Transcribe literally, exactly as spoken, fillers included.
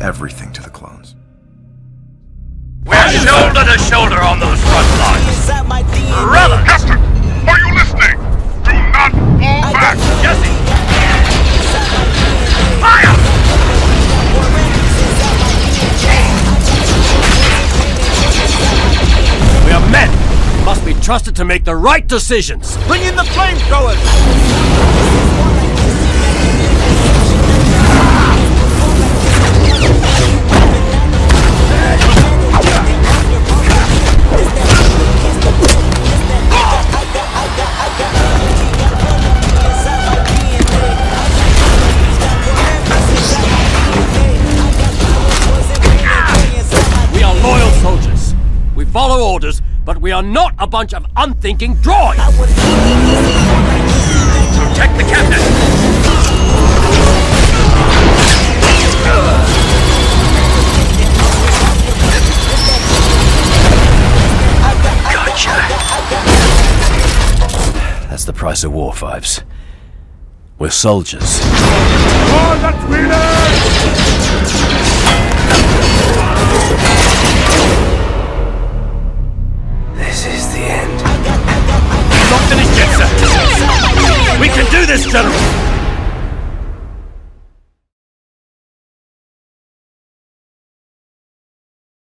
everything to the clones. We're shoulder to shoulder on those front lines. Brother! Captain, are you listening? Do not fall back! Jesse! Fire! We are men! Must be trusted to make the right decisions! Bring in the flamethrowers! We are loyal soldiers. We follow orders, but we are not a bunch of unthinking droids! Protect the captain! Gotcha! That's the price of war, Fives. We're soldiers. For the Twi'lek! This is the end. Not finished yet, sir! We can do this, General!